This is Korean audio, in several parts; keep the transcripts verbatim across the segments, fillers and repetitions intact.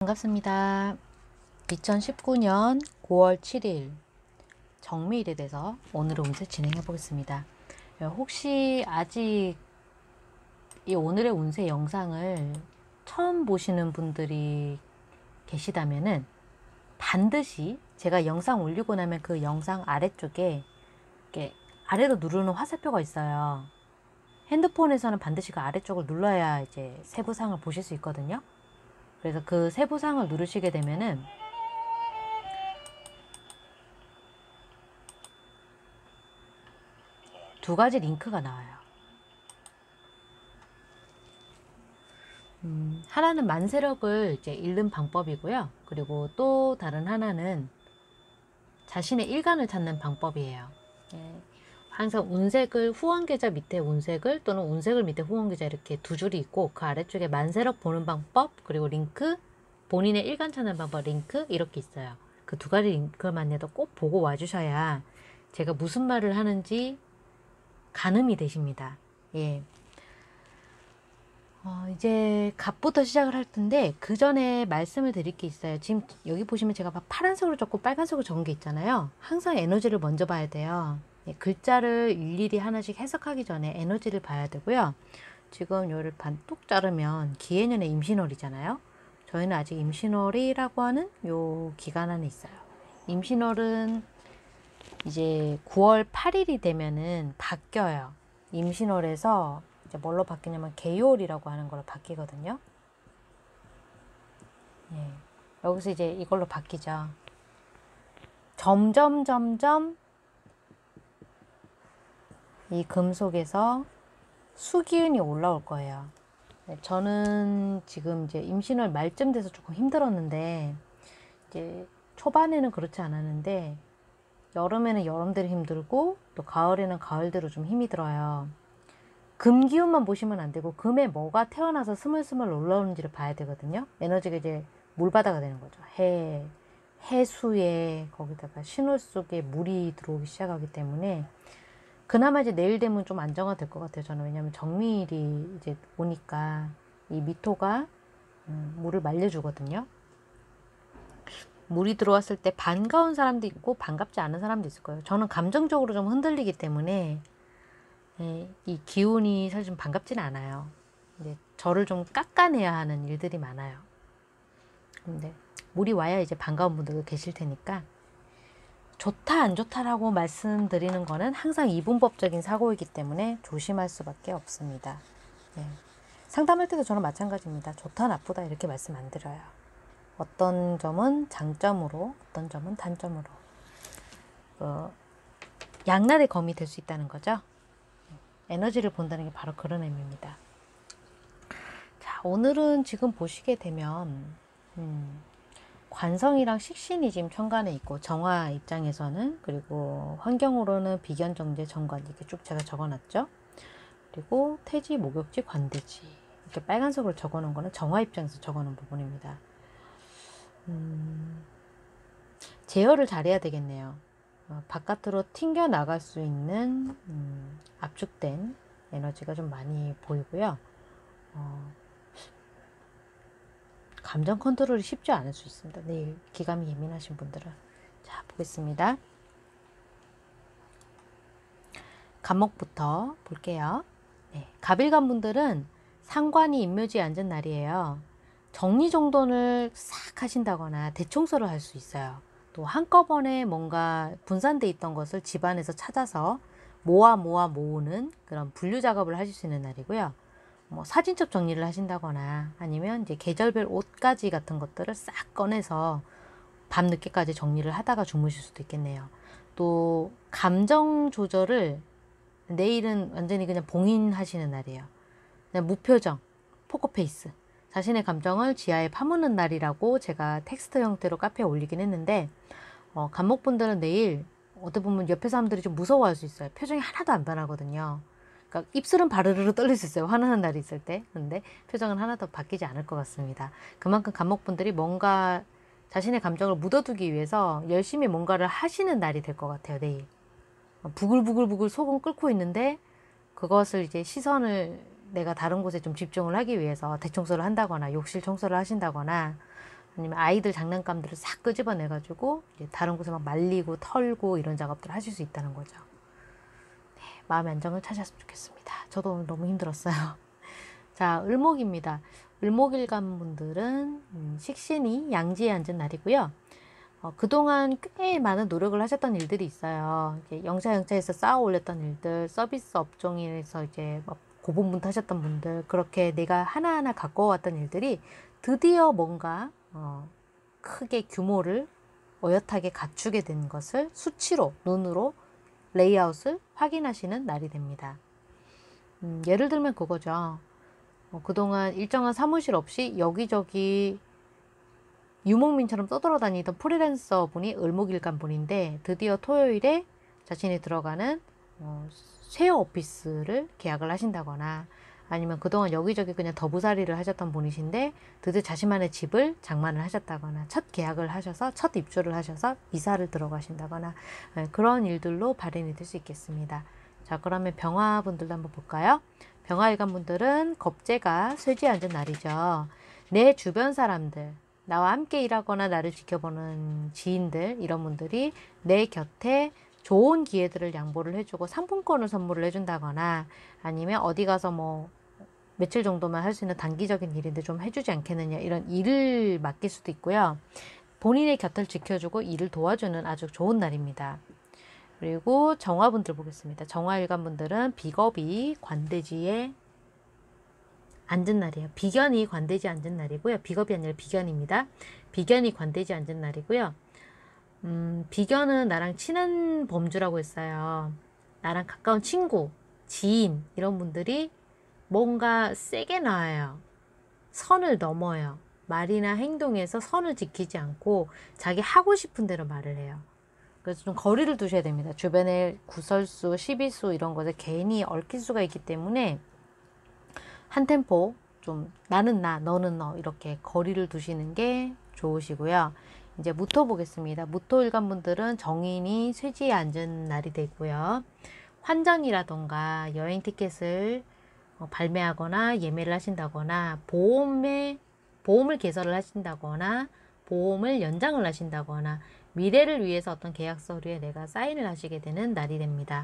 반갑습니다. 이천십구 년 구월 칠일 정미일에 대해서 오늘의 운세 진행해 보겠습니다. 혹시 아직 이 오늘의 운세 영상을 처음 보시는 분들이 계시다면은 반드시 제가 영상 올리고 나면 그 영상 아래쪽에 이렇게 아래로 누르는 화살표가 있어요. 핸드폰에서는 반드시 그 아래쪽을 눌러야 이제 세부상을 보실 수 있거든요. 그래서 그 세부상을 누르시게 되면은 두 가지 링크가 나와요. 음, 하나는 만세력을 이제 잃는 방법이고요. 그리고 또 다른 하나는 자신의 일간을 찾는 방법이에요. 예, 항상 운색을 후원계좌 밑에 운색을 또는 운색을 밑에 후원계좌 이렇게 두 줄이 있고 그 아래쪽에 만세력 보는 방법 그리고 링크 본인의 일간 찾는 방법 링크 이렇게 있어요. 그 두 가지 링크만 해도 꼭 보고 와주셔야 제가 무슨 말을 하는지 가늠이 되십니다. 예. 어, 이제 갑부터 시작을 할 텐데 그 전에 말씀을 드릴 게 있어요. 지금 여기 보시면 제가 파란색으로 적고 빨간색으로 적은 게 있잖아요. 항상 에너지를 먼저 봐야 돼요. 예, 글자를 일일이 하나씩 해석하기 전에 에너지를 봐야 되고요. 지금 요를 반뚝 자르면 기해년의 임신월이잖아요. 저희는 아직 임신월이라고 하는 요 기간 안에 있어요. 임신월은 이제 구월 팔일이 되면은 바뀌어요. 임신월에서 이제 뭘로 바뀌냐면 개요일이라고 하는 걸로 바뀌거든요. 예. 여기서 이제 이걸로 바뀌죠. 점점 점점 이 금속에서 수기운이 올라올 거예요. 저는 지금 이제 임신월 말쯤 돼서 조금 힘들었는데 이제 초반에는 그렇지 않았는데 여름에는 여름대로 힘들고 또 가을에는 가을대로 좀 힘이 들어요. 금 기운만 보시면 안 되고 금에 뭐가 태어나서 스물스물 올라오는지를 봐야 되거든요. 에너지가 이제 물바다가 되는 거죠. 해, 해수에 거기다가 신월 속에 물이 들어오기 시작하기 때문에 그나마 이제 내일 되면 좀 안정화 될 것 같아요. 저는 왜냐하면 정미일이 이제 오니까 이 미토가 음, 물을 말려주거든요. 물이 들어왔을 때 반가운 사람도 있고 반갑지 않은 사람도 있을 거예요. 저는 감정적으로 좀 흔들리기 때문에 예, 이 기운이 사실 좀 반갑지는 않아요. 이제 저를 좀 깎아내야 하는 일들이 많아요. 근데 물이 와야 이제 반가운 분들도 계실 테니까 좋다 안 좋다라고 말씀드리는 거는 항상 이분법적인 사고이기 때문에 조심할 수밖에 없습니다. 예. 상담할 때도 저는 마찬가지입니다. 좋다 나쁘다 이렇게 말씀 안 드려요. 어떤 점은 장점으로 어떤 점은 단점으로 어, 양날의 검이 될 수 있다는 거죠. 에너지를 본다는 게 바로 그런 의미입니다. 자, 오늘은 지금 보시게 되면 음, 관성이랑 식신이 지금 천간에 있고 정화 입장에서는 그리고 환경으로는 비견, 정제, 정관 이렇게 쭉 제가 적어놨죠. 그리고 태지, 목욕지, 관대지 이렇게 빨간색으로 적어놓은 거는 정화 입장에서 적어놓은 부분입니다. 음, 제어를 잘해야 되겠네요. 어, 바깥으로 튕겨 나갈 수 있는 음, 압축된 에너지가 좀 많이 보이고요. 어, 감정 컨트롤이 쉽지 않을 수 있습니다. 내일 기감이 예민하신 분들은. 자, 보겠습니다. 갑목부터 볼게요. 네, 갑일간 분들은 상관이 임묘지에 앉은 날이에요. 정리정돈을 싹 하신다거나 대청소를 할 수 있어요. 또 한꺼번에 뭔가 분산돼 있던 것을 집안에서 찾아서 모아 모아 모으는 그런 분류 작업을 하실 수 있는 날이고요. 뭐 사진첩 정리를 하신다거나 아니면 이제 계절별 옷가지 같은 것들을 싹 꺼내서 밤 늦게까지 정리를 하다가 주무실 수도 있겠네요. 또 감정 조절을 내일은 완전히 그냥 봉인하시는 날이에요. 그냥 무표정, 포커페이스. 자신의 감정을 지하에 파묻는 날이라고 제가 텍스트 형태로 카페에 올리긴 했는데 어, 간목분들은 내일 어떻게 보면 옆에 사람들이 좀 무서워할 수 있어요. 표정이 하나도 안 변하거든요. 그러니까 입술은 바르르르 떨릴 수 있어요. 화나는 날이 있을 때. 근데 표정은 하나도 바뀌지 않을 것 같습니다. 그만큼 간목분들이 뭔가 자신의 감정을 묻어두기 위해서 열심히 뭔가를 하시는 날이 될 것 같아요. 내일. 부글부글부글 속은 끓고 있는데 그것을 이제 시선을 내가 다른 곳에 좀 집중을 하기 위해서 대청소를 한다거나 욕실 청소를 하신다거나 아니면 아이들 장난감들을 싹 끄집어내가지고 이제 다른 곳에 막 말리고 털고 이런 작업들을 하실 수 있다는 거죠. 네, 마음의 안정을 찾았으면 좋겠습니다. 저도 오늘 너무 힘들었어요. 자, 을목입니다. 을목일간 분들은 음, 식신이 양지에 앉은 날이고요. 어, 그동안 꽤 많은 노력을 하셨던 일들이 있어요. 이제 영차영차해서 쌓아 올렸던 일들, 서비스 업종에서 이제 막 고분분투하셨던 분들, 그렇게 내가 하나하나 가꿔왔던 일들이 드디어 뭔가 어, 크게 규모를 어엿하게 갖추게 된 것을 수치로, 눈으로 레이아웃을 확인하시는 날이 됩니다. 음, 예를 들면 그거죠. 어, 그동안 일정한 사무실 없이 여기저기 유목민처럼 떠돌아다니던 프리랜서 분이 을목일간 분인데 드디어 토요일에 자신이 들어가는 어, 쉐어 오피스를 계약을 하신다거나 아니면 그동안 여기저기 그냥 더부살이를 하셨던 분이신데 드디어 자신만의 집을 장만을 하셨다거나 첫 계약을 하셔서 첫 입주를 하셔서 이사를 들어가신다거나 네, 그런 일들로 발현이 될 수 있겠습니다. 자, 그러면 병화분들도 한번 볼까요? 병화일간 분들은 겁재가 쇠지에 앉은 날이죠. 내 주변 사람들, 나와 함께 일하거나 나를 지켜보는 지인들, 이런 분들이 내 곁에 좋은 기회들을 양보를 해주고 상품권을 선물을 해준다거나 아니면 어디 가서 뭐 며칠 정도만 할 수 있는 단기적인 일인데 좀 해주지 않겠느냐, 이런 일을 맡길 수도 있고요. 본인의 곁을 지켜주고 일을 도와주는 아주 좋은 날입니다. 그리고 정화분들 보겠습니다. 정화일간 분들은 비겁이 관대지에 앉은 날이에요. 비견이 관대지 앉은 날이고요. 비겁이 아니라 비견입니다. 비견이 관대지 앉은 날이고요. 음, 비견은 나랑 친한 범주라고 했어요. 나랑 가까운 친구, 지인 이런 분들이 뭔가 세게 나와요. 선을 넘어요. 말이나 행동에서 선을 지키지 않고 자기 하고 싶은 대로 말을 해요. 그래서 좀 거리를 두셔야 됩니다. 주변에 구설수, 시비수 이런 것에 괜히 얽힐 수가 있기 때문에 한 템포 좀 나는 나, 너는 너 이렇게 거리를 두시는 게 좋으시고요. 이제 무토 보겠습니다. 무토일간 분들은 정인이 쇠지에 앉은 날이 되고요. 환전이라던가 여행 티켓을 발매하거나 예매를 하신다거나 보험에 보험을 개설을 하신다거나 보험을 연장을 하신다거나 미래를 위해서 어떤 계약 서류에 내가 사인을 하시게 되는 날이 됩니다.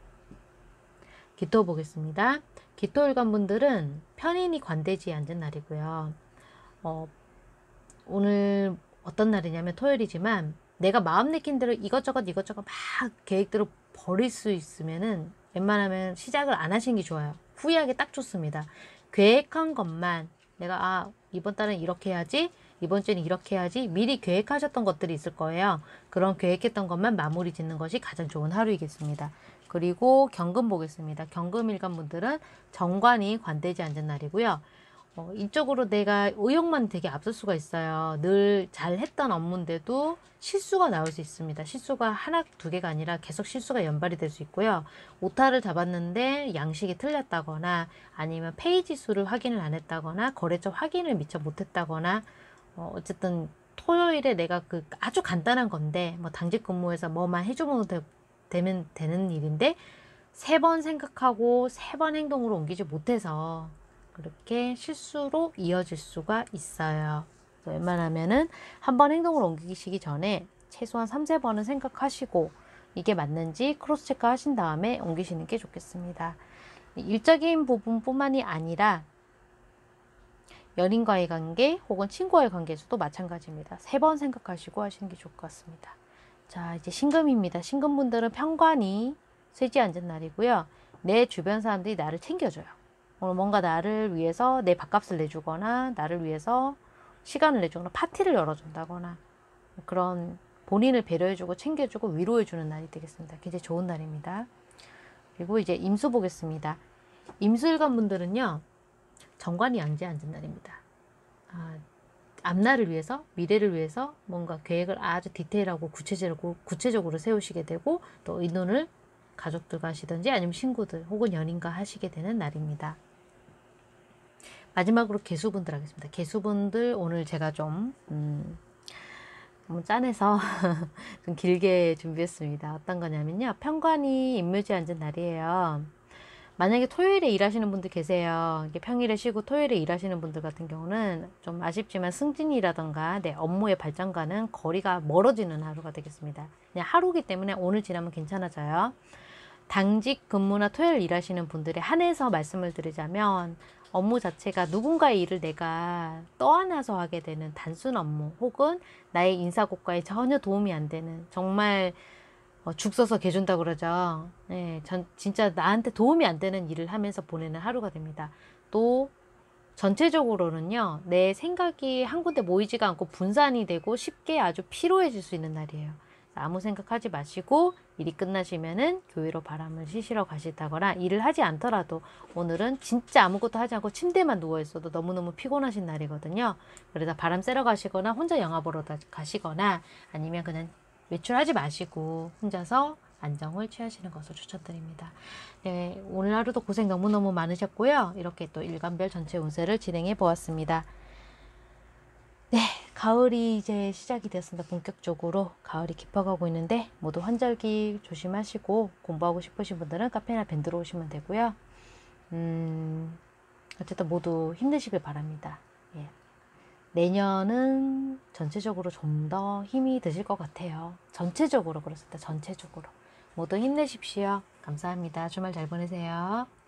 기토 보겠습니다. 기토일간 분들은 편인이 관대지에 앉은 날이고요. 어, 오늘 어떤 날이냐면 토요일이지만 내가 마음 내킨 대로 이것저것 이것저것 막 계획대로 버릴 수 있으면은 웬만하면 시작을 안 하시는 게 좋아요. 후회하기 딱 좋습니다. 계획한 것만 내가 아 이번 달은 이렇게 해야지, 이번 주는 이렇게 해야지, 미리 계획하셨던 것들이 있을 거예요. 그런 계획했던 것만 마무리 짓는 것이 가장 좋은 하루이겠습니다. 그리고 경금 보겠습니다. 경금 일간 분들은 정관이 관대지 앉은 날이고요. 어, 이쪽으로 내가 의욕만 되게 앞설 수가 있어요. 늘 잘했던 업무인데도 실수가 나올 수 있습니다. 실수가 하나 두 개가 아니라 계속 실수가 연발이 될 수 있고요. 오타를 잡았는데 양식이 틀렸다거나 아니면 페이지 수를 확인을 안 했다거나 거래처 확인을 미처 못했다거나 어, 어쨌든 토요일에 내가 그 아주 간단한 건데 뭐 당직 근무에서 뭐만 해주면 되, 되면 되는 일인데 세 번 생각하고 세 번 행동으로 옮기지 못해서 그렇게 실수로 이어질 수가 있어요. 웬만하면은 한 번 행동을 옮기시기 전에 최소한 삼세 번은 생각하시고 이게 맞는지 크로스 체크 하신 다음에 옮기시는 게 좋겠습니다. 일적인 부분뿐만이 아니라 연인과의 관계 혹은 친구와의 관계에서도 마찬가지입니다. 세 번 생각하시고 하시는 게 좋을 것 같습니다. 자, 이제 신금입니다. 신금분들은 편관이 쇠지에 앉은 날이고요. 내 주변 사람들이 나를 챙겨줘요. 오늘 뭔가 나를 위해서 내 밥값을 내주거나 나를 위해서 시간을 내주거나 파티를 열어준다거나 그런 본인을 배려해주고 챙겨주고 위로해주는 날이 되겠습니다. 굉장히 좋은 날입니다. 그리고 이제 임수 보겠습니다. 임수일간 분들은요. 정관이 양지에 앉은 날입니다. 아, 앞날을 위해서 미래를 위해서 뭔가 계획을 아주 디테일하고 구체적으로, 구체적으로 세우시게 되고 또 의논을 가족들과 하시든지 아니면 친구들 혹은 연인과 하시게 되는 날입니다. 마지막으로 개수분들 하겠습니다. 개수분들 오늘 제가 좀 음, 너무 짠해서 좀 길게 준비했습니다. 어떤 거냐면요. 편관이 임묘지에 앉은 날이에요. 만약에 토요일에 일하시는 분들 계세요. 이게 평일에 쉬고 토요일에 일하시는 분들 같은 경우는 좀 아쉽지만 승진이라던가 내 업무의 발전과는 거리가 멀어지는 하루가 되겠습니다. 그냥 하루기 때문에 오늘 지나면 괜찮아져요. 당직 근무나 토요일 일하시는 분들에 한해서 말씀을 드리자면 업무 자체가 누군가의 일을 내가 떠안아서 하게 되는 단순 업무 혹은 나의 인사고과에 전혀 도움이 안 되는 정말 어, 죽 써서 개준다고 그러죠. 네, 전 진짜 나한테 도움이 안 되는 일을 하면서 보내는 하루가 됩니다. 또 전체적으로는요, 내 생각이 한 군데 모이지가 않고 분산이 되고 쉽게 아주 피로해질 수 있는 날이에요. 아무 생각하지 마시고 일이 끝나시면은 교회로 바람을 쉬시러 가시다거나 일을 하지 않더라도 오늘은 진짜 아무것도 하지 않고 침대만 누워 있어도 너무너무 피곤하신 날이거든요. 그래서 바람 쐬러 가시거나 혼자 영화 보러 가시거나 아니면 그냥 외출하지 마시고 혼자서 안정을 취하시는 것을 추천드립니다. 네, 오늘 하루도 고생 너무너무 많으셨고요. 이렇게 또 일간별 전체 운세를 진행해 보았습니다. 네, 가을이 이제 시작이 되었습니다. 본격적으로 가을이 깊어가고 있는데 모두 환절기 조심하시고 공부하고 싶으신 분들은 카페나 밴드로 오시면 되고요. 음, 어쨌든 모두 힘내시길 바랍니다. 예. 내년은 전체적으로 좀 더 힘이 드실 것 같아요. 전체적으로 그렇습니다. 전체적으로. 모두 힘내십시오. 감사합니다. 주말 잘 보내세요.